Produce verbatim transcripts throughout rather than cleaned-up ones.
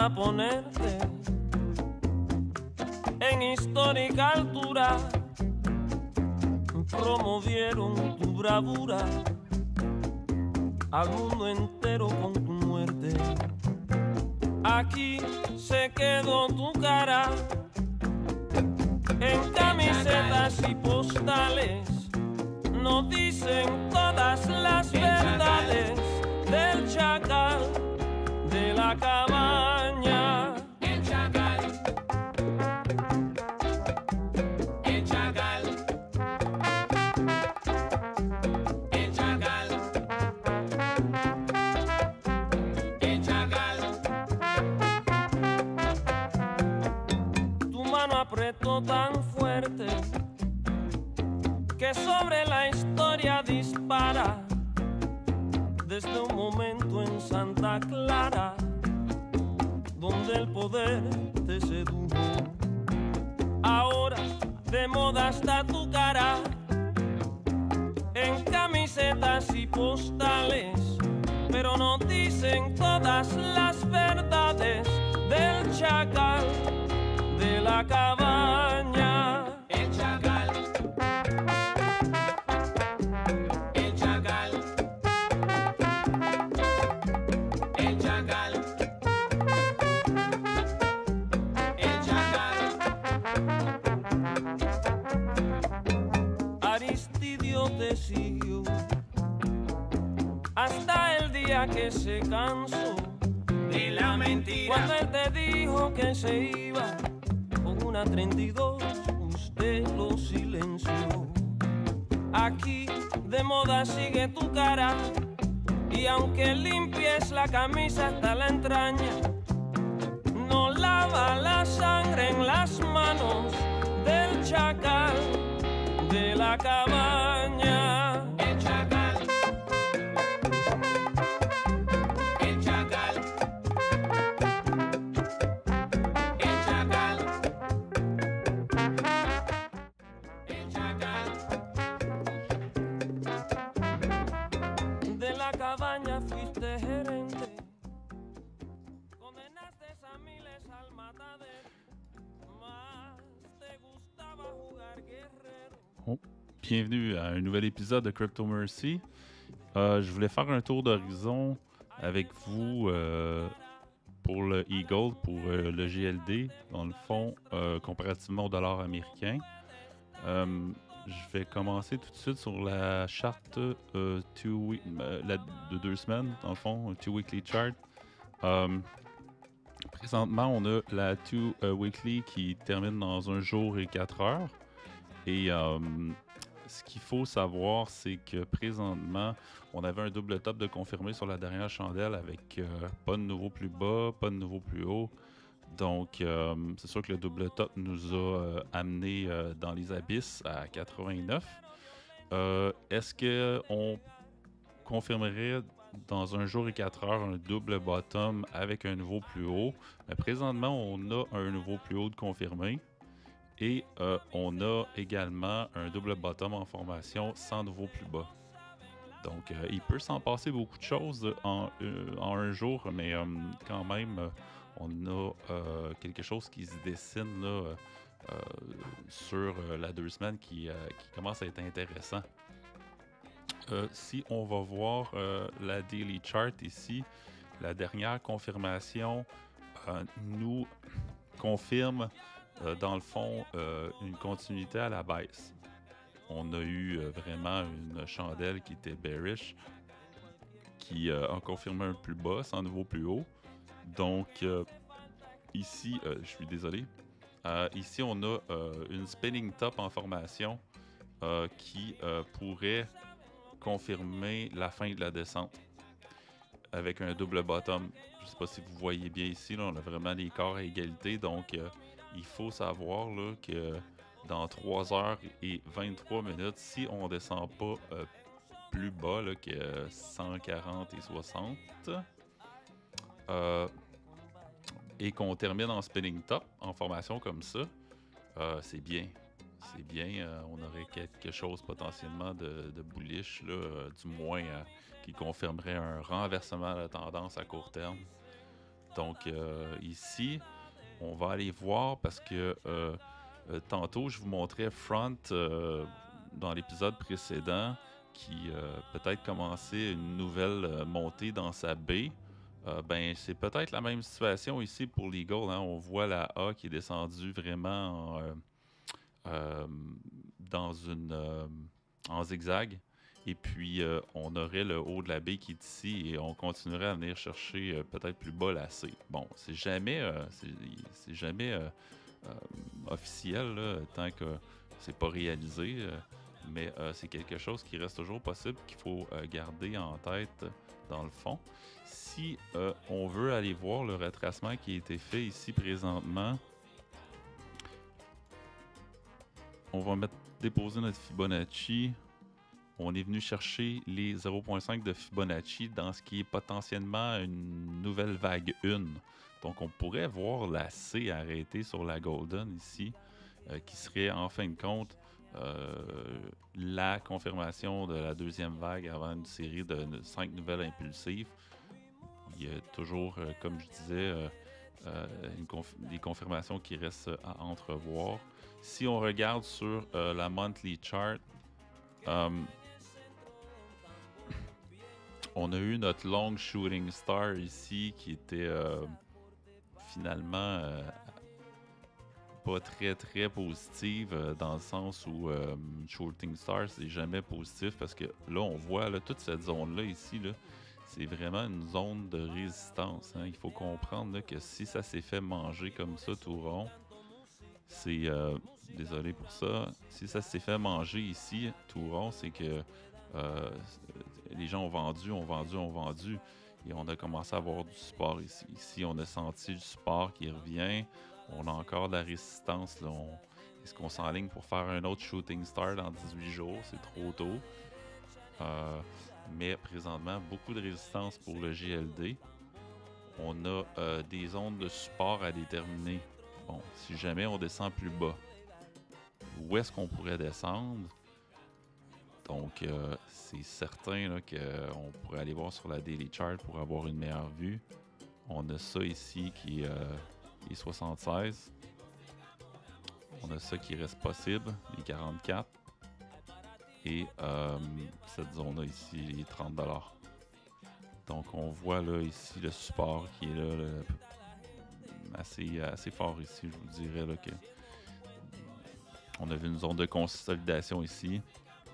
para ponerte en histórica altura. Promovieron tu bravura al mundo entero con tu muerte. Aquí se quedó tu cara en camisetas y postales. Nos dicen todas las verdades del chacal de la cabaña. El chacal, el chacal, el chacal, el chacal. Tu mano apretó tan fuerte que sobre la historia dispara desde un momento en Santa Clara donde el poder te sedujo. Ahora de moda está tu cara en camisetas y postales, pero no dicen todas las verdades del chacal de la cabaña. El chacal, el chacal, el chacal, el chacal. Aristidio te siguió hasta el día que se cansó De la mentira, cuando él te dijo que se iba con una treinta y dos, usted lo silenció. Aquí de moda sigue tu cara y aunque limpies la camisa hasta la entraña, no lava la sangre en las manos del chacal de la cabaña. el chacal, el chacal, el chacal, el chacal. De la cabaña fuiste gerente, condenaste a miles al matadero, más te gustaba jugar guerrero. Oh, bienvenue à un nouvel épisode de Crypto Mercy. Euh, je voulais faire un tour d'horizon avec vous euh, pour le e-gold, pour euh, le G L D, dans le fond, euh, comparativement au dollar américain. Euh, je vais commencer tout de suite sur la charte euh, two week, euh, la, de deux semaines, dans le fond, un two weekly chart. Euh, présentement, on a la two uh, weekly qui termine dans un jour et quatre heures. Et euh, ce qu'il faut savoir, c'est que présentement, on avait un double top de confirmé sur la dernière chandelle avec euh, pas de nouveau plus bas, pas de nouveau plus haut. Donc, euh, c'est sûr que le double top nous a euh, amené euh, dans les abysses à quatre-vingt-neuf. Euh, est-ce qu'on confirmerait dans un jour et quatre heures un double bottom avec un nouveau plus haut? Mais présentement, on a un nouveau plus haut de confirmé. Et euh, on a également un double bottom en formation sans nouveau plus bas. Donc, euh, il peut s'en passer beaucoup de choses en, euh, en un jour, mais euh, quand même, euh, on a euh, quelque chose qui se dessine là, euh, euh, sur euh, la deux semaines qui, euh, qui commence à être intéressant. Euh, si on va voir euh, la daily chart ici, la dernière confirmation euh, nous confirme Euh, dans le fond, euh, une continuité à la baisse. On a eu euh, vraiment une chandelle qui était bearish, qui euh, a confirmé un plus bas, sans nouveau plus haut. Donc, euh, ici, euh, je suis désolé, euh, ici on a euh, une spinning top en formation euh, qui euh, pourrait confirmer la fin de la descente avec un double bottom. Je ne sais pas si vous voyez bien ici, là, on a vraiment des corps à égalité, donc euh, il faut savoir là, que dans trois heures et vingt-trois minutes, si on ne descend pas euh, plus bas là, que cent quarante et soixante, euh, et qu'on termine en spinning top, en formation comme ça, euh, c'est bien. C'est bien. Euh, on aurait quelque chose potentiellement de, de bullish, là, euh, du moins euh, qui confirmerait un renversement de la tendance à court terme. Donc euh, ici, on va aller voir parce que euh, euh, tantôt, je vous montrais Front euh, dans l'épisode précédent qui euh, peut-être commençait une nouvelle euh, montée dans sa baie. Euh, ben, c'est peut-être la même situation ici pour l'Eagle. Hein. On voit la A qui est descendue vraiment en, euh, euh, dans une, euh, en zigzag. Et puis, euh, on aurait le haut de la baie qui est ici et on continuerait à venir chercher euh, peut-être plus bas la C. Bon, c'est jamais, euh, c'est, c'est jamais euh, euh, officiel là, tant que c'est pas réalisé, euh, mais euh, c'est quelque chose qui reste toujours possible, qu'il faut euh, garder en tête dans le fond. Si euh, on veut aller voir le retracement qui a été fait ici présentement, on va mettre déposer notre Fibonacci. On est venu chercher les zéro virgule cinq de Fibonacci dans ce qui est potentiellement une nouvelle vague un. Donc, on pourrait voir la C arrêtée sur la Golden ici, euh, qui serait en fin de compte euh, la confirmation de la deuxième vague avant une série de cinq nouvelles impulsives. Il y a toujours, euh, comme je disais, euh, euh, une conf- des confirmations qui restent à entrevoir. Si on regarde sur euh, la monthly chart, euh, on a eu notre long shooting star ici qui était euh, finalement euh, pas très très positive euh, dans le sens où euh, shooting star c'est jamais positif parce que là on voit là, toute cette zone là ici là, c'est vraiment une zone de résistance. Hein. Il faut comprendre là, que si ça s'est fait manger comme ça tout rond, c'est euh, désolé pour ça, si ça s'est fait manger ici tout rond, c'est que Euh, les gens ont vendu, ont vendu, ont vendu et on a commencé à avoir du support ici. Ici, on a senti du support qui revient. On a encore de la résistance. Là. On... Est-ce qu'on s'enligne pour faire un autre shooting star dans dix-huit jours? C'est trop tôt. Euh, mais présentement, beaucoup de résistance pour le G L D. On a euh, des zones de support à déterminer. Bon, si jamais on descend plus bas, où est-ce qu'on pourrait descendre? Donc, euh, c'est certain là, qu'on pourrait aller voir sur la Daily Chart pour avoir une meilleure vue. On a ça ici qui, euh, est soixante-seize. On a ça qui reste possible, les quarante-quatre. Et euh, cette zone-là ici, les trente dollars. Donc, on voit là ici le support qui est là, là assez, assez fort ici. Je vous dirais là, que on a vu une zone de consolidation ici.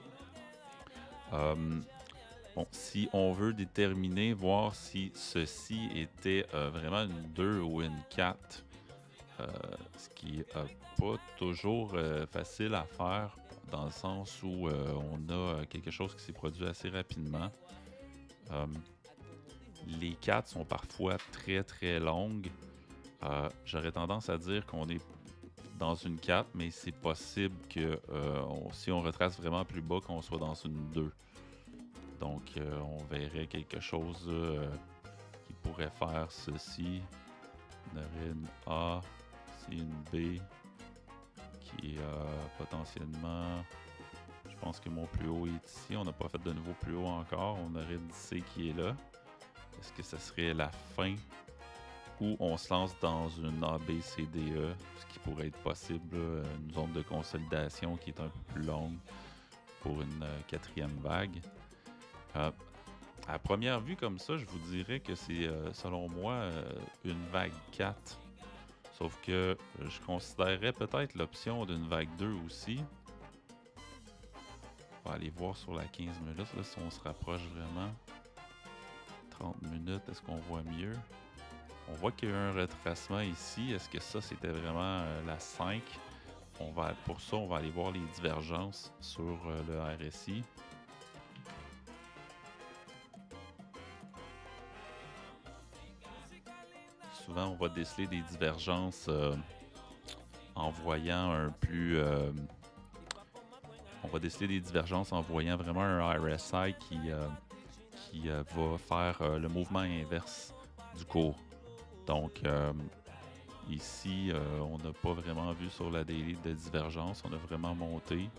Euh, bon, si on veut déterminer, voir si ceci était euh, vraiment une deux ou une quatre, euh, ce qui n'est euh, pas toujours euh, facile à faire dans le sens où euh, on a quelque chose qui s'est produit assez rapidement. Euh, les quatre sont parfois très très longues. Euh, j'aurais tendance à dire qu'on est dans une quatre, mais c'est possible que euh, on, si on retrace vraiment plus bas, qu'on soit dans une deux. Donc, euh, on verrait quelque chose euh, qui pourrait faire ceci. On aurait une A, c'est une B, qui est euh, potentiellement... Je pense que mon plus haut est ici. On n'a pas fait de nouveau plus haut encore. On aurait une C qui est là. Est-ce que ce serait la fin ou on se lance dans une A, B, C, D, E, ce qui pourrait être possible, là, une zone de consolidation qui est un peu plus longue pour une euh, quatrième vague. Euh, à première vue comme ça, je vous dirais que c'est, euh, selon moi, euh, une vague quatre. Sauf que je considérerais peut-être l'option d'une vague deux aussi. On va aller voir sur la quinze minutes, là, si on se rapproche vraiment. trente minutes, est-ce qu'on voit mieux? On voit qu'il y a eu un retracement ici. Est-ce que ça, c'était vraiment euh, la cinq? On va, pour ça, on va aller voir les divergences sur euh, le R S I. Souvent, on va déceler des divergences euh, en voyant un plus... Euh, on va déceler des divergences en voyant vraiment un R S I qui, euh, qui euh, va faire euh, le mouvement inverse du cours. Donc, euh, ici, euh, on n'a pas vraiment vu sur la daily de divergence. On a vraiment monté.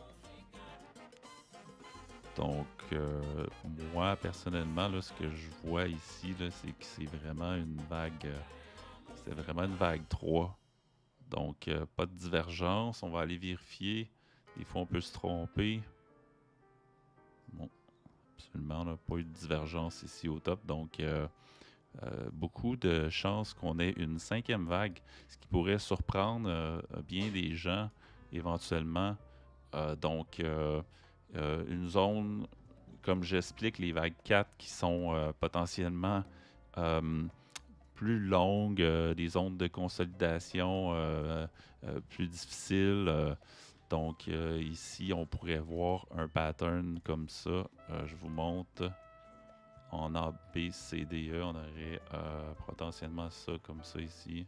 Donc, euh, moi, personnellement, là, ce que je vois ici, là, c'est que c'est vraiment une vague... Euh, c'est vraiment une vague trois. Donc, euh, pas de divergence. On va aller vérifier. Des fois, on peut se tromper. Bon, absolument, on n'a pas eu de divergence ici au top. Donc, euh, euh, beaucoup de chances qu'on ait une cinquième vague, ce qui pourrait surprendre euh, bien des gens éventuellement. Euh, donc, euh, euh, une zone, comme j'explique, les vagues quatre qui sont euh, potentiellement euh, plus longues, euh, des zones de consolidation euh, euh, plus difficiles. Euh, donc, euh, ici, on pourrait voir un pattern comme ça. Euh, je vous montre. En A, B, C, D, E, on aurait euh, potentiellement ça comme ça ici.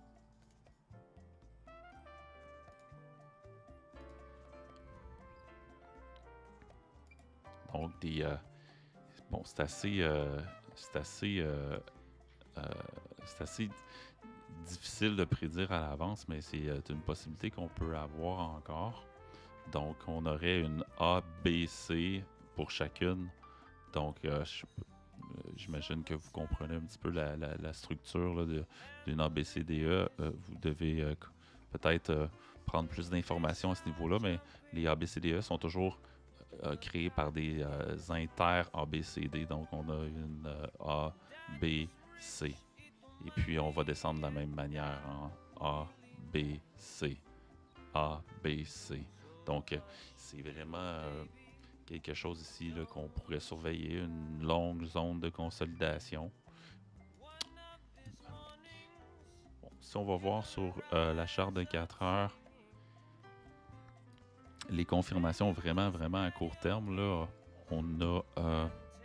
Donc, des, euh, bon, c'est assez, euh, c'est assez, euh, euh, c'est assez difficile de prédire à l'avance, mais c'est euh, une possibilité qu'on peut avoir encore. Donc, on aurait une A, B, C pour chacune. Donc, euh, je, j'imagine que vous comprenez un petit peu la, la, la structure là, de, d'une A B C D E. Euh, vous devez euh, peut-être euh, prendre plus d'informations à ce niveau-là, mais les A B C D E sont toujours euh, créés par des euh, inter-A B C D. Donc, on a une euh, A, B, C. Et puis, on va descendre de la même manière en A, B, C. A, B, C. Donc, euh, c'est vraiment... Euh, quelque chose ici là, qu'on pourrait surveiller, une longue zone de consolidation. Bon, si on va voir sur euh, la charte de quatre heures, les confirmations vraiment, vraiment à court terme, là, on a euh,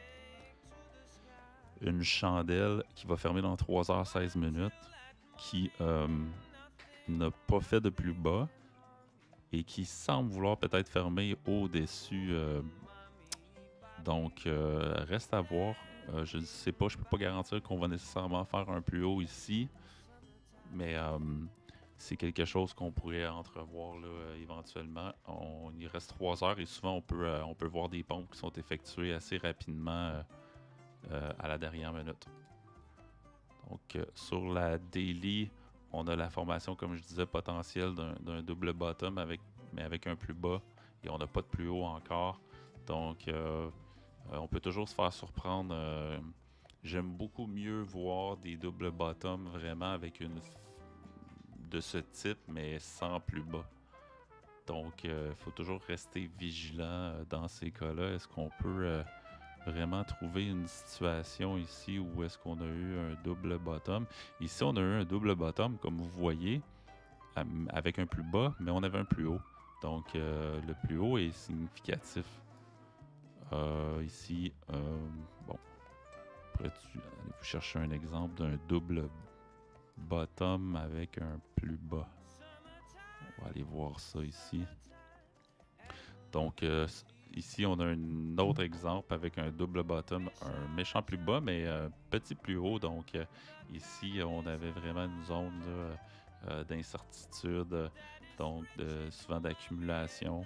une chandelle qui va fermer dans trois heures seize minutes, qui euh, n'a pas fait de plus bas et qui semble vouloir peut-être fermer au-dessus. Euh, Donc, euh, reste à voir. Euh, je ne sais pas, je ne peux pas garantir qu'on va nécessairement faire un plus haut ici, mais euh, c'est quelque chose qu'on pourrait entrevoir là, euh, éventuellement. On, il reste trois heures et souvent on peut, euh, on peut voir des pompes qui sont effectuées assez rapidement euh, euh, à la dernière minute. Donc, euh, sur la daily, on a la formation, comme je disais, potentielle d'un, d'un double bottom, avec, mais avec un plus bas, et on n'a pas de plus haut encore. Donc, euh, Euh, on peut toujours se faire surprendre. Euh, j'aime beaucoup mieux voir des double bottom vraiment avec une f- de ce type, mais sans plus bas. Donc, il euh, faut toujours rester vigilant euh, dans ces cas-là. Est-ce qu'on peut euh, vraiment trouver une situation ici où est-ce qu'on a eu un double bottom? Ici, on a eu un double bottom, comme vous voyez, am- avec un plus bas, mais on avait un plus haut. Donc, euh, le plus haut est significatif. Euh, ici, euh, bon, pourrais-tu aller vous chercher un exemple d'un double bottom avec un plus bas? On va aller voir ça ici. Donc, euh, ici, on a un autre exemple avec un double bottom, un méchant plus bas, mais un petit plus haut. Donc, euh, ici, on avait vraiment une zone là, euh, d'incertitude, donc de, souvent d'accumulation.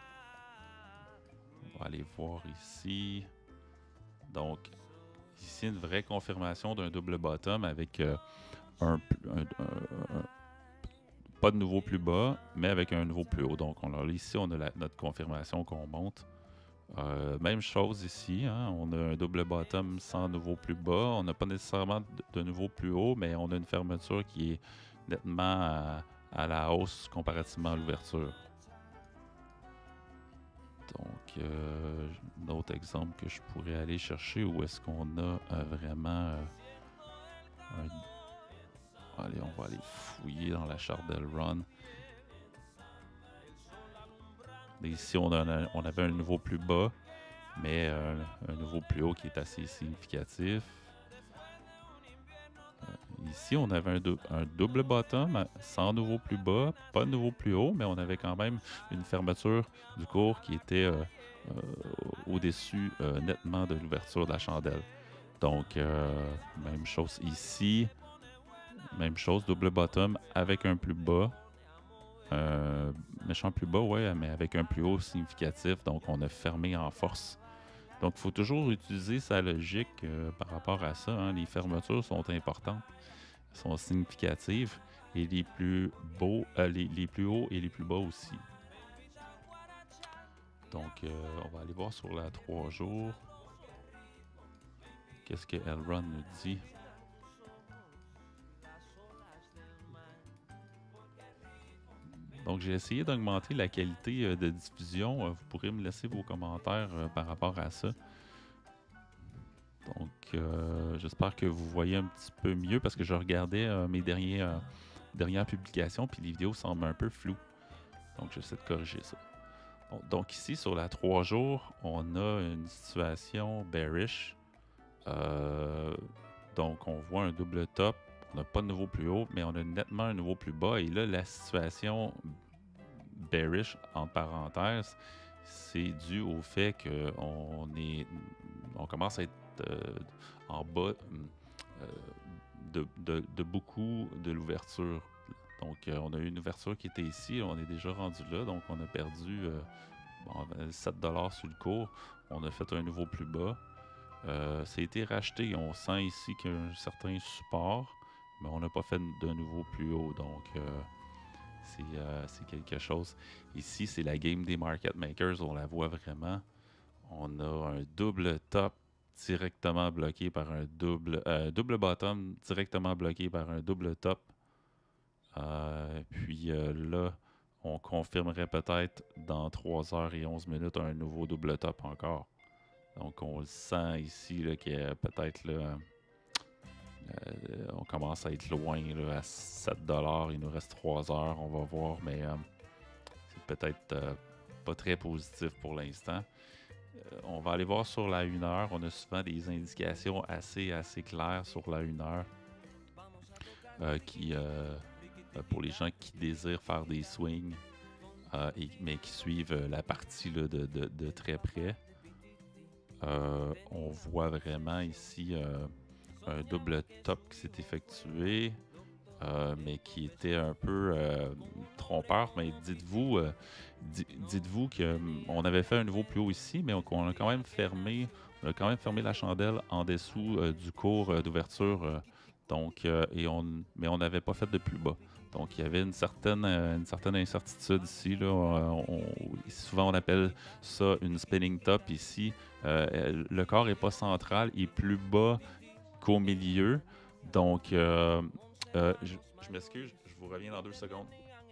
On va aller voir ici. Donc, ici, une vraie confirmation d'un double bottom avec euh, un, un, un, un, pas de nouveau plus bas, mais avec un nouveau plus haut. Donc, on a, ici, on a la, notre confirmation qu'on monte. Euh, même chose ici, hein, on a un double bottom sans nouveau plus bas. On n'a pas nécessairement de, de nouveau plus haut, mais on a une fermeture qui est nettement à, à la hausse comparativement à l'ouverture. Donc, euh, un autre exemple que je pourrais aller chercher, où est-ce qu'on a euh, vraiment euh, un... Allez, on va aller fouiller dans la charte d'Elrond. Ici, on, a un, on avait un niveau plus bas, mais euh, un niveau plus haut qui est assez significatif. Euh, ici, on avait un, dou un double bottom sans nouveau plus bas, pas de nouveau plus haut, mais on avait quand même une fermeture du cours qui était... Euh, Euh, au-dessus euh, nettement de l'ouverture de la chandelle. Donc, euh, même chose ici. Même chose, double bottom avec un plus bas. Euh, méchant plus bas, ouais, mais avec un plus haut significatif. Donc, on a fermé en force. Donc, il faut toujours utiliser sa logique euh, par rapport à ça. Hein. Les fermetures sont importantes. sont significatives. Et les plus beaux, euh, les, les plus hauts et les plus bas aussi. Donc, euh, on va aller voir sur la trois jours. Qu'est-ce que Elrond nous dit? Donc, j'ai essayé d'augmenter la qualité euh, de diffusion. Euh, vous pourrez me laisser vos commentaires euh, par rapport à ça. Donc, euh, j'espère que vous voyez un petit peu mieux parce que je regardais euh, mes derniers, euh, dernières publications puis les vidéos semblent un peu floues. Donc, j'essaie de corriger ça. Bon, donc, ici, sur la trois jours, on a une situation bearish. Euh, donc, on voit un double top. On n'a pas de nouveau plus haut, mais on a nettement un nouveau plus bas. Et là, la situation bearish, entre parenthèses, c'est dû au fait qu'on est, on commence à être euh, en bas euh, de, de, de beaucoup de l'ouverture. Donc, euh, on a eu une ouverture qui était ici. On est déjà rendu là. Donc, on a perdu euh, bon, sept dollars sur le cours. On a fait un nouveau plus bas. Euh, ça a été racheté. On sent ici qu'il y a un certain support. Mais on n'a pas fait de nouveau plus haut, donc euh, c'est euh, quelque chose. Ici, c'est la game des market makers, on la voit vraiment. On a un double top directement bloqué par un double... Euh, double bottom directement bloqué par un double top. Euh, puis euh, là, on confirmerait peut-être dans trois heures et onze minutes un nouveau double top encore. Donc, on le sent ici qu'il y a peut-être là... Euh, on commence à être loin là, à sept dollars. Il nous reste trois heures, on va voir, mais euh, c'est peut-être euh, pas très positif pour l'instant. Euh, on va aller voir sur la une heure. On a souvent des indications assez, assez claires sur la une heure euh, qui, euh, pour les gens qui désirent faire des swings, euh, et, mais qui suivent la partie là, de, de, de très près. Euh, on voit vraiment ici... Euh, un double top qui s'est effectué, euh, mais qui était un peu euh, trompeur. Mais dites-vous euh, dites-vous qu'on avait fait un nouveau plus haut ici, mais qu'on a quand même fermé, on a quand même fermé la chandelle en dessous euh, du cours euh, d'ouverture. Euh, donc, euh, et on, mais on n'avait pas fait de plus bas. Donc, il y avait une certaine, euh, une certaine incertitude ici. Là. On, on, souvent, on appelle ça une spinning top ici. Euh, le corps n'est pas central, il est plus bas qu'au milieu. Donc, euh, euh, je, je m'excuse, je vous reviens dans deux secondes.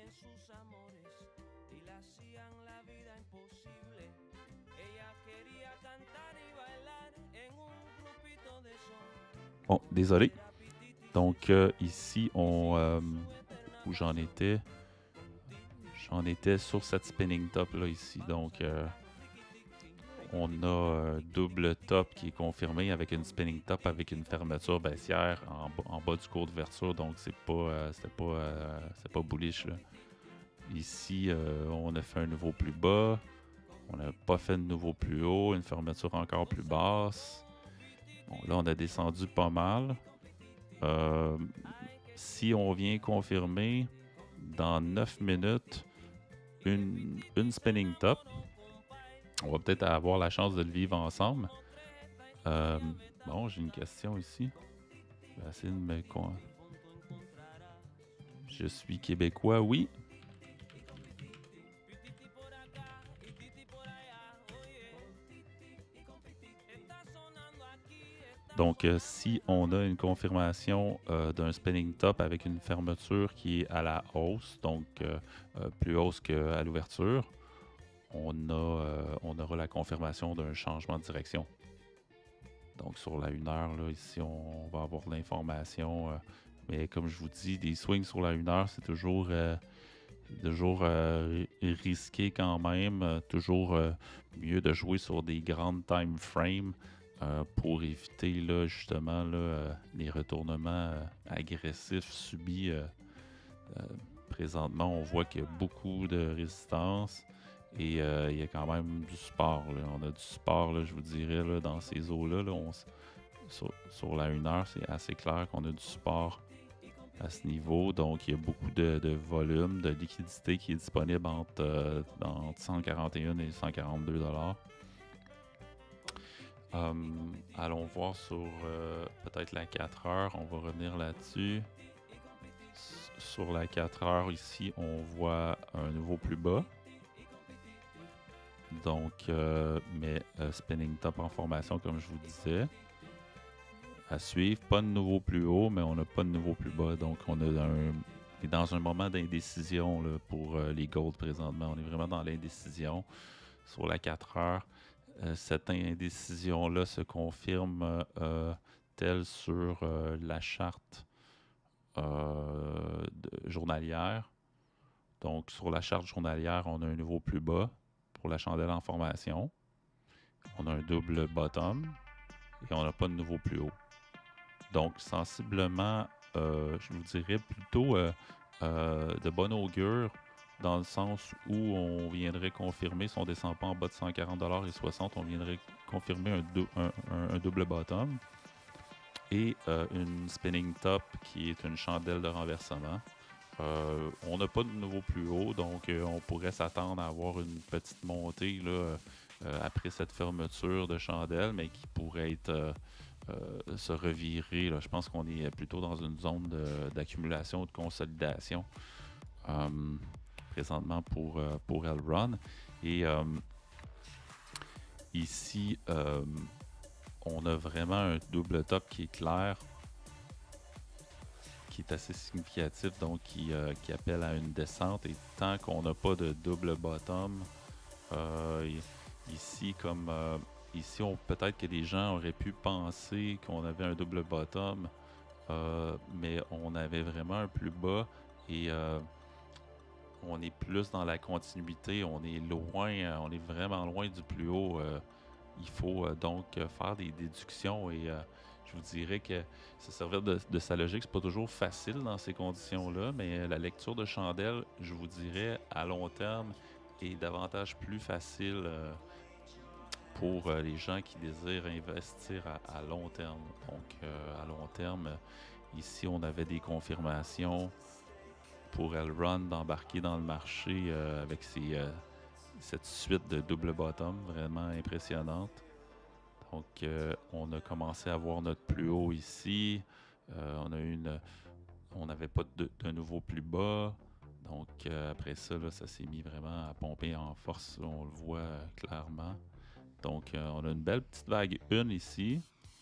Bon, désolé. Donc, euh, ici, on, euh, où j'en étais, j'en étais sur cette spinning top là ici. Donc, euh, on a un double top qui est confirmé avec une spinning top avec une fermeture baissière en, en bas du cours d'ouverture. Donc, c'est pas, euh, c'était pas, euh, c'est pas bullish là. Ici, euh, on a fait un nouveau plus bas. On n'a pas fait de nouveau plus haut. Une fermeture encore plus basse. Bon, là, on a descendu pas mal. Euh, si on vient confirmer dans neuf minutes une, une spinning top, on va peut-être avoir la chance de le vivre ensemble. Euh, bon, j'ai une question ici. Je vais essayer de me... Je suis québécois, oui. Donc, euh, si on a une confirmation euh, d'un spinning top avec une fermeture qui est à la hausse, donc euh, euh, plus hausse qu'à l'ouverture, on, a, euh, on aura la confirmation d'un changement de direction. Donc, sur la une heure, là, ici, on va avoir de l'information. Euh, mais comme je vous dis, des swings sur la une heure, c'est toujours, euh, toujours euh, risqué quand même. Euh, toujours euh, mieux de jouer sur des grandes time frames. Euh, pour éviter là, justement là, euh, les retournements euh, agressifs subis. Euh, euh, présentement, on voit qu'il y a beaucoup de résistance et euh, il y a quand même du support. Là. On a du support, là, je vous dirais, là, dans ces eaux-là. Là, on, sur, sur la une heure, c'est assez clair qu'on a du support à ce niveau. Donc, il y a beaucoup de, de volume, de liquidité qui est disponible entre, euh, entre cent quarante et un et cent quarante-deux dollars. Um, allons voir sur euh, peut-être la quatre heures. On va revenir là-dessus. sur la quatre heures ici, on voit un nouveau plus bas. Donc, euh, mais euh, spinning top en formation, comme je vous disais. À suivre, pas de nouveau plus haut, mais on n'a pas de nouveau plus bas. Donc, on a un, est dans un moment d'indécision là, pour euh, les gold présentement. On est vraiment dans l'indécision sur la quatre heures. Euh, cette indécision-là se confirme euh, telle sur euh, la charte euh, de, journalière. Donc, sur la charte journalière, on a un nouveau plus bas pour la chandelle en formation. On a un double bottom et on n'a pas de nouveau plus haut. Donc, sensiblement, euh, je vous dirais plutôt euh, euh, de bon augure dans le sens où on viendrait confirmer, si on ne descend pas en bas de cent quarante dollars et soixante, on viendrait confirmer un, dou un, un, un double bottom et euh, une spinning top qui est une chandelle de renversement. Euh, on n'a pas de nouveau plus haut, donc euh, on pourrait s'attendre à avoir une petite montée là, euh, après cette fermeture de chandelle, mais qui pourrait être euh, euh, se revirer. Là. Je pense qu'on est plutôt dans une zone d'accumulation ou de consolidation euh, présentement pour, euh, pour Elrond. Et euh, ici, euh, on a vraiment un double top qui est clair, qui est assez significatif, donc qui, euh, qui appelle à une descente. Et tant qu'on n'a pas de double bottom, euh, ici, comme euh, ici, peut-être que les gens auraient pu penser qu'on avait un double bottom, euh, mais on avait vraiment un plus bas et euh, on est plus dans la continuité. On est loin, on est vraiment loin du plus haut. Euh, il faut euh, donc faire des déductions et euh, je vous dirais que se servir de, de sa logique, c'est pas toujours facile dans ces conditions-là, mais la lecture de chandelle, je vous dirais, à long terme, est davantage plus facile euh, pour euh, les gens qui désirent investir à, à long terme. Donc, euh, à long terme, ici, on avait des confirmations pour Elrond d'embarquer dans le marché euh, avec ses, euh, cette suite de double bottom vraiment impressionnante. Donc, euh, on a commencé à voir notre plus haut ici. Euh, on a eu une, on n'avait pas de, de nouveau plus bas. Donc, euh, après ça, là, ça s'est mis vraiment à pomper en force. Là, on le voit euh, clairement. Donc, euh, on a une belle petite vague un ici.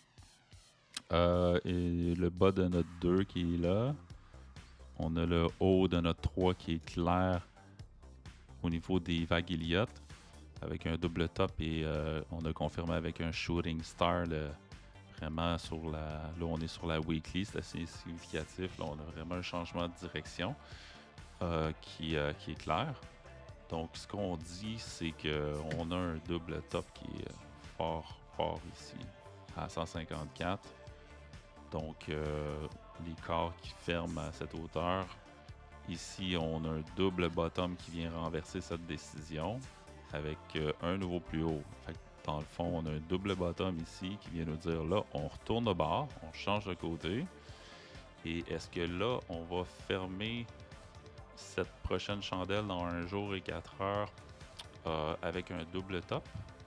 Euh, et le bas de notre deux qui est là. On a le haut de notre trois qui est clair au niveau des vagues Elliott, avec un double top et euh, on a confirmé avec un shooting star là, vraiment sur la. Là, on est sur la weekly, c'est assez significatif. Là, on a vraiment un changement de direction euh, qui, euh, qui est clair. Donc, ce qu'on dit, c'est qu'on a un double top qui est fort, fort ici, à cent cinquante-quatre. Donc, euh, les corps qui ferment à cette hauteur. Ici, on a un double bottom qui vient renverser cette décision avec euh, un nouveau plus haut. Fait que dans le fond, on a un double bottom ici qui vient nous dire là, on retourne au bord, on change de côté. Et est-ce que là, on va fermer cette prochaine chandelle dans un jour et quatre heures euh, avec un double top?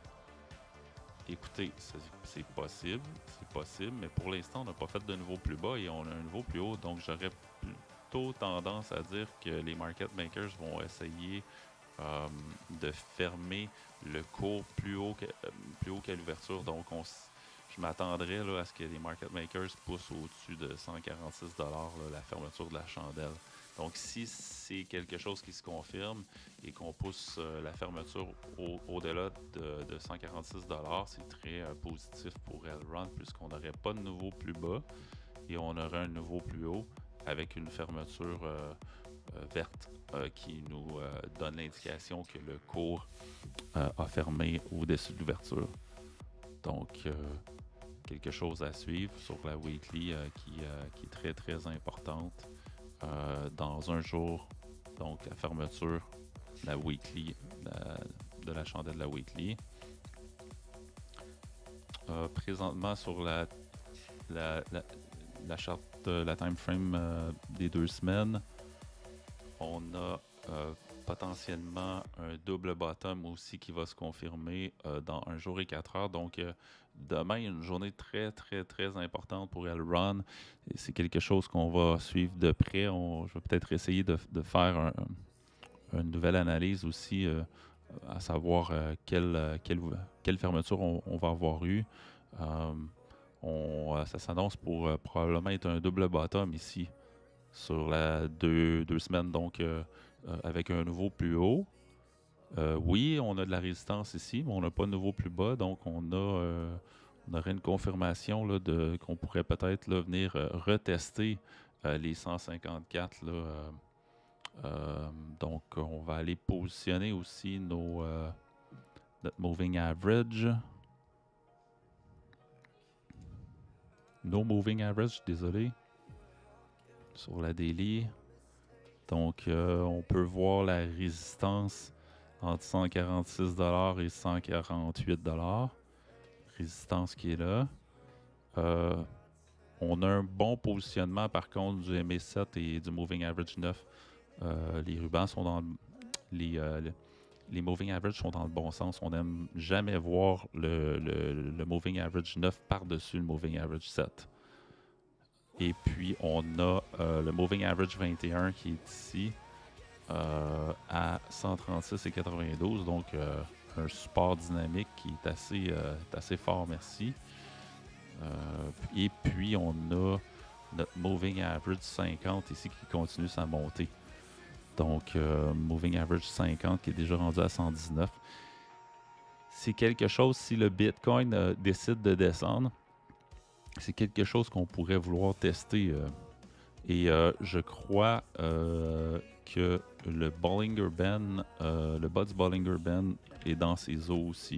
Écoutez, c'est possible, c'est possible, mais pour l'instant, on n'a pas fait de nouveau plus bas et on a un nouveau plus haut. Donc, j'aurais plutôt tendance à dire que les market makers vont essayer euh, de fermer le cours plus haut que, plus haut qu'à l'ouverture. Donc, on, je m'attendrais là, à ce que les market makers poussent au-dessus de cent quarante-six dollars la fermeture de la chandelle. Donc, si c'est quelque chose qui se confirme et qu'on pousse euh, la fermeture au, au-delà de, de cent quarante-six dollars, c'est très euh, positif pour Elrond puisqu'on n'aurait pas de nouveau plus bas et on aurait un nouveau plus haut avec une fermeture euh, euh, verte euh, qui nous euh, donne l'indication que le cours euh, a fermé au-dessus de l'ouverture. Donc, euh, quelque chose à suivre sur la weekly euh, qui, euh, qui est très, très importante. Euh, dans un jour, donc la fermeture de la weekly, la, de la chandelle de la weekly. Euh, présentement sur la, la, la, la charte, la time frame euh, des deux semaines, on a euh, potentiellement un double bottom aussi qui va se confirmer euh, dans un jour et quatre heures. Donc, euh, demain, une journée très, très, très importante pour Elrond. Et c'est quelque chose qu'on va suivre de près. On, je vais peut-être essayer de, de faire un, une nouvelle analyse aussi, euh, à savoir euh, quelle, quelle, quelle fermeture on, on va avoir eu. Euh, on, ça s'annonce pour euh, probablement être un double bottom ici sur la deux, deux semaines, donc euh, euh, avec un nouveau plus haut. Euh, oui, on a de la résistance ici, mais on n'a pas de nouveau plus bas, donc on a euh, on aurait une confirmation là, de, qu'on pourrait peut-être là, venir euh, retester euh, les cent cinquante-quatre. Là, euh, euh, donc on va aller positionner aussi nos, euh, notre moving average. No moving average, désolé. Sur la daily. Donc, euh, on peut voir la résistance entre cent quarante-six dollars et cent quarante-huit dollars. Résistance qui est là. Euh, on a un bon positionnement, par contre, du M A sept et du Moving Average neuf. Euh, les rubans sont dans le, les, euh, le, les Moving Average sont dans le bon sens. On n'aime jamais voir le, le, le Moving Average neuf par-dessus le Moving Average sept. Et puis, on a euh, le Moving Average vingt et un qui est ici euh, à cent trente-six virgule quatre-vingt-douze. Donc, euh, un support dynamique qui est assez, euh, est assez fort, merci. Euh, et puis, on a notre Moving Average cinquante ici qui continue sa montée. Donc, euh, Moving Average cinquante qui est déjà rendu à cent dix-neuf. C'est quelque chose, si le Bitcoin euh, décide de descendre, c'est quelque chose qu'on pourrait vouloir tester. Euh, et euh, je crois euh, que le Bollinger Band, euh, le bas du Bollinger Band est dans ses eaux aussi.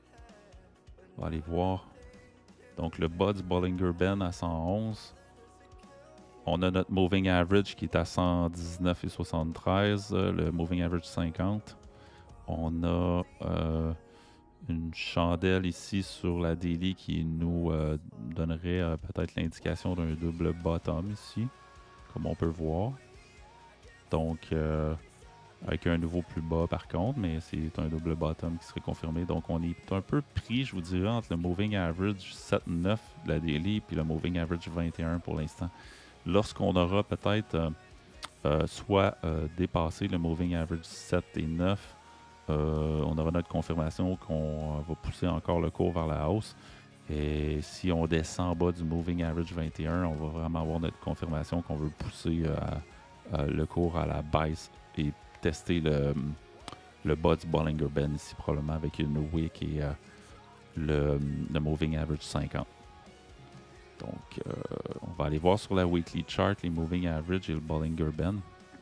On va aller voir. Donc le bas du Bollinger Band à cent onze. On a notre Moving Average qui est à cent dix-neuf virgule soixante-treize. Euh, le Moving Average cinquante. On a... Euh, une chandelle ici sur la daily qui nous euh, donnerait euh, peut-être l'indication d'un double bottom ici, comme on peut voir. Donc, euh, avec un nouveau plus bas par contre, mais c'est un double bottom qui serait confirmé. Donc, on est un peu pris, je vous dirais, entre le Moving Average sept neuf de la daily et le Moving Average vingt et un pour l'instant. Lorsqu'on aura peut-être euh, euh, soit euh, dépassé le Moving Average sept et neuf, Euh, on aura notre confirmation qu'on va pousser encore le cours vers la hausse. Et si on descend en bas du Moving Average vingt et un, on va vraiment avoir notre confirmation qu'on veut pousser euh, à, à le cours à la baisse et tester le, le bas du Bollinger Band ici, probablement avec une wick et euh, le, le Moving Average cinquante. Donc, euh, on va aller voir sur la weekly chart les Moving Average et le Bollinger Band.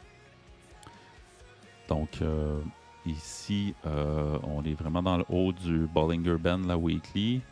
Donc, euh, ici, euh, on est vraiment dans le haut du Bollinger Band, la weekly.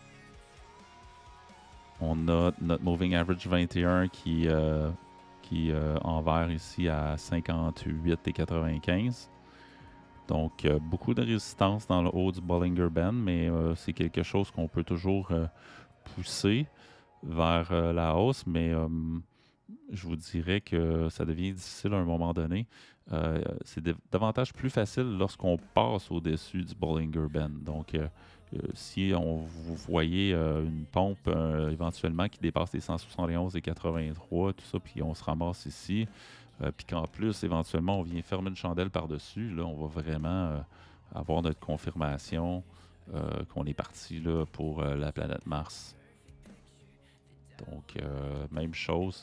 On a notre Moving Average vingt et un qui, euh, qui euh, en vert ici à cinquante-huit virgule quatre-vingt-quinze. Donc, euh, beaucoup de résistance dans le haut du Bollinger Band, mais euh, c'est quelque chose qu'on peut toujours euh, pousser vers euh, la hausse, mais euh, je vous dirais que ça devient difficile à un moment donné. Euh, c'est davantage plus facile lorsqu'on passe au-dessus du Bollinger Band. Donc, euh, euh, si on, vous voyez euh, une pompe euh, éventuellement qui dépasse les cent soixante et onze et quatre-vingt-trois, tout ça, puis on se ramasse ici, euh, puis qu'en plus, éventuellement, on vient fermer une chandelle par-dessus, là, on va vraiment euh, avoir notre confirmation euh, qu'on est parti là, pour euh, la planète Mars. Donc, euh, même chose.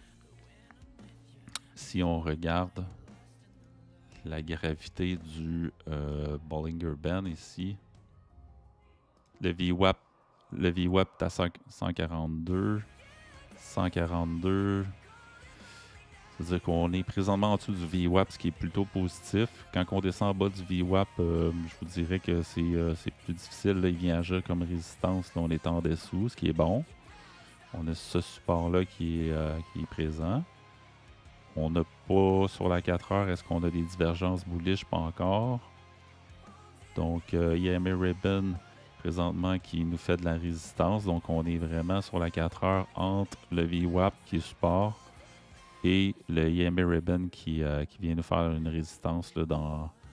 Si on regarde la gravité du euh, Bollinger Band ici, le V WAP, le V WAP est à cent quarante-deux, cent quarante-deux. C'est-à-dire qu'on est présentement en dessous du V WAP, ce qui est plutôt positif. Quand on descend en bas du V WAP, euh, je vous dirais que c'est euh, c'est plus difficile. Là, il vient agir comme résistance. Là, on est en dessous, ce qui est bon. On a ce support-là qui est, euh, qui est présent. On n'a pas sur la quatre heures, est-ce qu'on a des divergences bullish? Pas encore. Donc, euh, E M A Ribbon présentement qui nous fait de la résistance. Donc, on est vraiment sur la quatre heures entre le V WAP qui est support et le E M A Ribbon qui, euh, qui vient nous faire une résistance là, dans,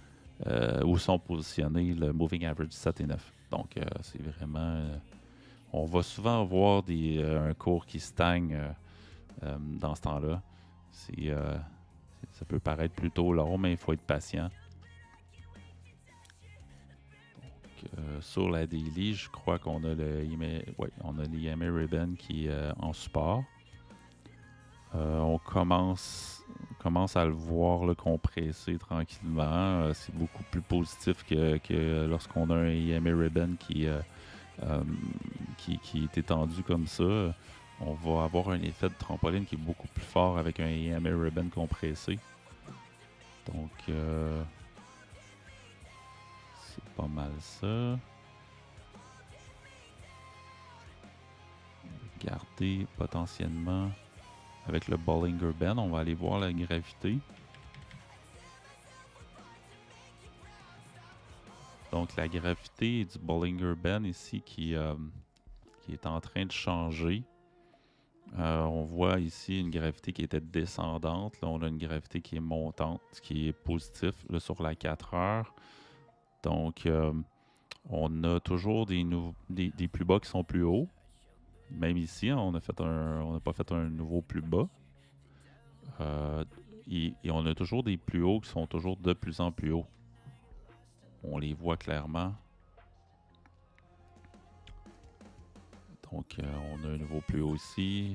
euh, où sont positionnés le moving average sept et neuf. Donc, euh, c'est vraiment... Euh, on va souvent voir des, euh, un cours qui stagne euh, euh, dans ce temps-là. C'est, euh, ça peut paraître plutôt long, mais il faut être patient. Donc, euh, sur la daily, je crois qu'on a le E M A, ouais, on a l'E M A Ribbon qui est euh, en support. Euh, on commence, on commence à le voir là, compresser tranquillement. Euh, c'est beaucoup plus positif que, que lorsqu'on a un E M A Ribbon qui, euh, euh, qui, qui est étendu comme ça. On va avoir un effet de trampoline qui est beaucoup plus fort avec un E M A Ribbon compressé. Donc, euh, c'est pas mal ça. Regardez potentiellement avec le Bollinger Band, on va aller voir la gravité. Donc, la gravité du Bollinger Band ici qui, euh, qui est en train de changer. Euh, on voit ici une gravité qui était descendante. Là, on a une gravité qui est montante, ce qui est positif là, sur la quatre heures. Donc, euh, on a toujours des, des, des plus bas qui sont plus hauts. Même ici, on a fait un, on n'a pas fait un nouveau plus bas. Euh, et, et on a toujours des plus hauts qui sont toujours de plus en plus hauts. On les voit clairement. Donc, euh, on a un nouveau plus haut ici.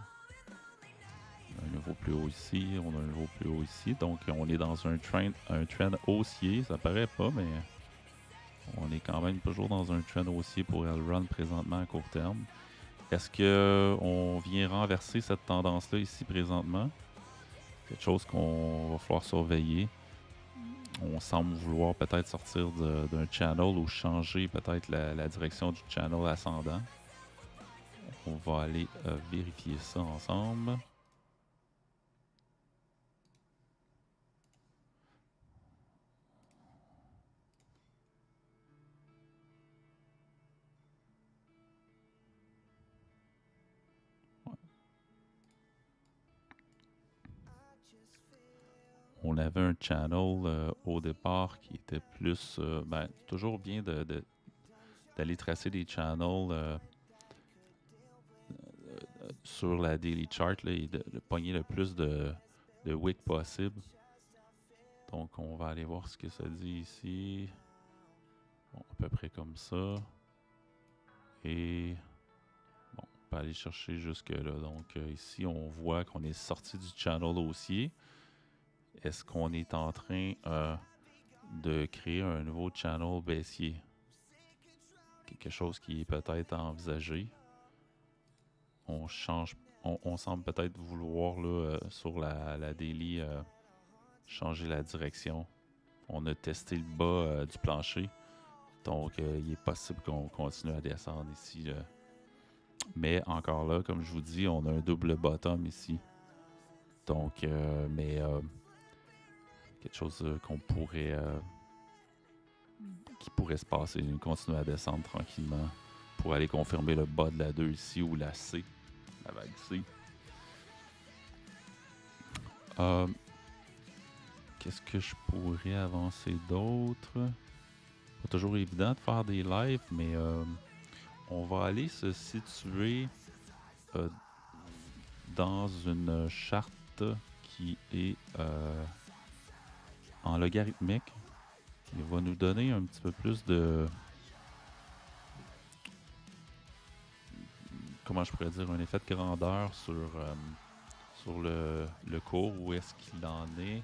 Un nouveau plus haut ici. On a un nouveau plus haut ici. Donc, on est dans un trend, un trend haussier. Ça paraît pas, mais on est quand même toujours dans un trend haussier pour Elrond présentement à court terme. Est-ce qu'on vient renverser cette tendance-là ici présentement? Quelque chose qu'on va falloir surveiller. On semble vouloir peut-être sortir d'un channel ou changer peut-être la, la direction du channel ascendant. On va aller euh, vérifier ça ensemble. On avait un channel euh, au départ qui était plus... Euh, ben, toujours bien de, de, d'aller tracer des channels euh, euh, sur la daily chart là, et de, de pogner le plus de, de wick possible. Donc, on va aller voir ce que ça dit ici. Bon, à peu près comme ça. Et... bon, on peut aller chercher jusque-là. Donc, euh, ici, on voit qu'on est sorti du channel haussier. Est-ce qu'on est en train euh, de créer un nouveau channel baissier? Quelque chose qui est peut-être envisagé. On change, on, on semble peut-être vouloir là, euh, sur la, la daily euh, changer la direction. On a testé le bas euh, du plancher. Donc, euh, il est possible qu'on continue à descendre ici. Là. Mais encore là, comme je vous dis, on a un double bottom ici. Donc, euh, mais... Euh, quelque chose euh, qu'on pourrait euh, qui pourrait se passer, continuer à descendre tranquillement pour aller confirmer le bas de la deux ici ou la C, la vague C. Euh, Qu'est-ce que je pourrais avancer d'autre? Pas toujours évident de faire des lives, mais euh, on va aller se situer euh, dans une charte qui est euh, en logarithmique. Il va nous donner un petit peu plus de... comment je pourrais dire? Un effet de grandeur sur, euh, sur le, le cours. Où est-ce qu'il en est?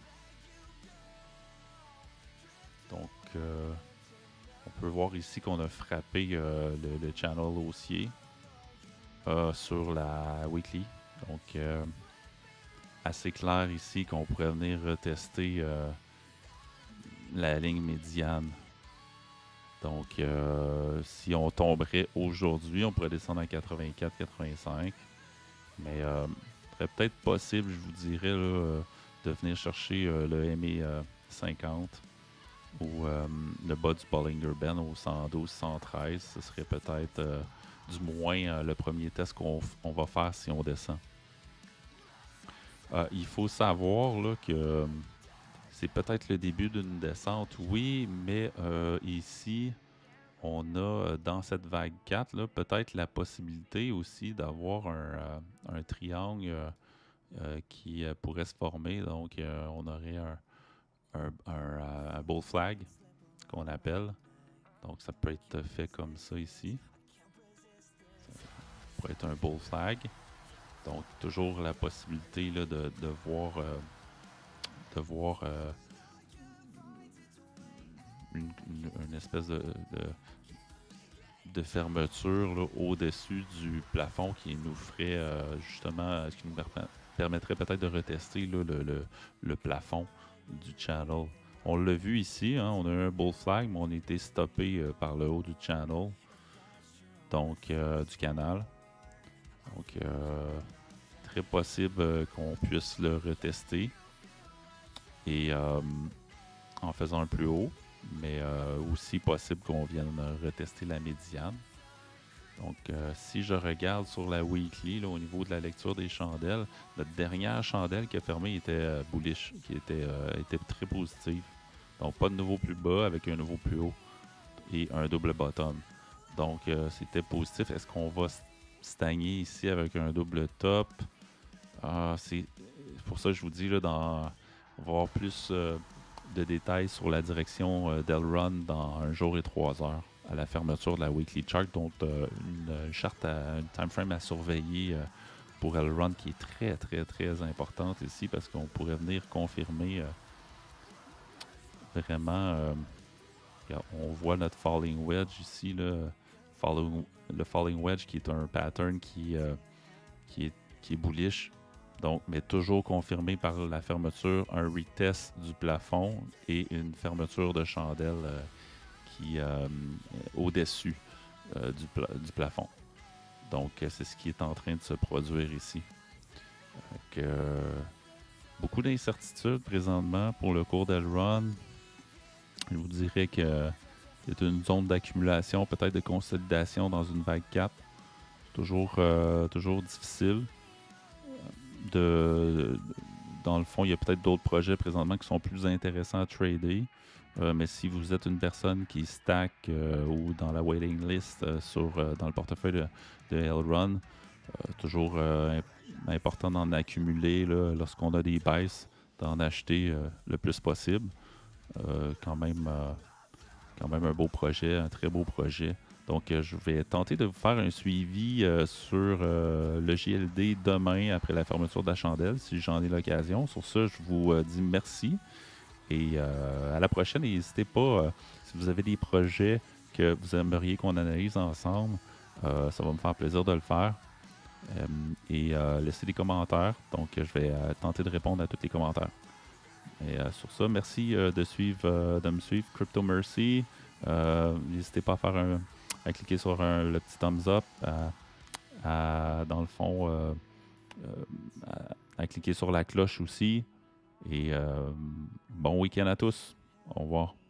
Donc, euh, on peut voir ici qu'on a frappé euh, le, le channel haussier euh, sur la weekly. Donc, euh, assez clair ici qu'on pourrait venir retester euh, la ligne médiane. Donc, euh, si on tomberait aujourd'hui, on pourrait descendre à quatre-vingt-quatre quatre-vingt-cinq. Mais euh, ce serait peut-être possible, je vous dirais, là, euh, de venir chercher euh, le M A cinquante ou euh, le bas du Bollinger Band au cent douze cent treize. Ce serait peut-être euh, du moins euh, le premier test qu'on on va faire si on descend. Euh, il faut savoir là, que euh, c'est peut-être le début d'une descente, oui, mais euh, ici, on a euh, dans cette vague quatre, là, peut-être la possibilité aussi d'avoir un, euh, un triangle euh, euh, qui euh, pourrait se former. Donc, euh, on aurait un, un, un, euh, un bull flag qu'on appelle. Donc, ça peut être fait comme ça ici. Ça pourrait être un bull flag. Donc, toujours la possibilité là, de, de voir, euh, de voir euh, une, une, une espèce de, de, de fermeture là, au-dessus du plafond qui nous ferait euh, justement, qui nous per- permettrait peut-être de retester là, le, le, le plafond du channel. On l'a vu ici, hein, on a eu un bull flag, mais on a été stoppé euh, par le haut du channel, donc euh, du canal. Donc, euh, très possible euh, qu'on puisse le retester et euh, en faisant un plus haut, mais euh, aussi possible qu'on vienne retester la médiane. Donc, euh, si je regarde sur la weekly, là, au niveau de la lecture des chandelles, notre dernière chandelle qui a fermé était euh, bullish, qui était, euh, était très positive. Donc, pas de nouveau plus bas avec un nouveau plus haut et un double bottom. Donc, euh, c'était positif. Est-ce qu'on va stagner ici avec un double top? Ah, c'est pour ça que je vous dis, là, dans, on va avoir plus euh, de détails sur la direction euh, d'Elrond dans un jour et trois heures à la fermeture de la weekly chart. Donc, euh, une, une charte, à, une time frame à surveiller euh, pour Elrond qui est très, très, très importante ici parce qu'on pourrait venir confirmer euh, vraiment. Euh, on voit notre falling wedge ici, là, follow, le falling wedge qui est un pattern qui, euh, qui, est, qui est bullish. Donc, mais toujours confirmé par la fermeture, un retest du plafond et une fermeture de chandelle euh, qui euh, au-dessus euh, du, pla du plafond. Donc, euh, c'est ce qui est en train de se produire ici. Donc, euh, beaucoup d'incertitudes présentement pour le cours d'Elrond. Je vous dirais que c'est une zone d'accumulation, peut-être de consolidation dans une vague quatre. Toujours, euh, toujours difficile. De, de, dans le fond, il y a peut-être d'autres projets présentement qui sont plus intéressants à trader. Euh, mais si vous êtes une personne qui stack euh, ou dans la waiting list euh, sur, euh, dans le portefeuille de, de Elrond, euh, toujours euh, imp important d'en accumuler là, lorsqu'on a des baisses, d'en acheter euh, le plus possible. Euh, quand même, euh, quand même un beau projet, un très beau projet. Donc, euh, je vais tenter de vous faire un suivi euh, sur euh, le G L D demain après la fermeture de la chandelle, si j'en ai l'occasion. Sur ça, je vous euh, dis merci. Et euh, à la prochaine, n'hésitez pas, euh, si vous avez des projets que vous aimeriez qu'on analyse ensemble, euh, ça va me faire plaisir de le faire. Euh, et euh, laissez des commentaires. Donc, je vais euh, tenter de répondre à tous les commentaires. Et euh, sur ça, merci euh, de, suivre, euh, de me suivre, Crypto Mercy. Euh, N'hésitez pas à faire un, à cliquer sur un, le petit thumbs up, à, à, dans le fond, euh, euh, à, à cliquer sur la cloche aussi. Et euh, bon week-end à tous. Au revoir.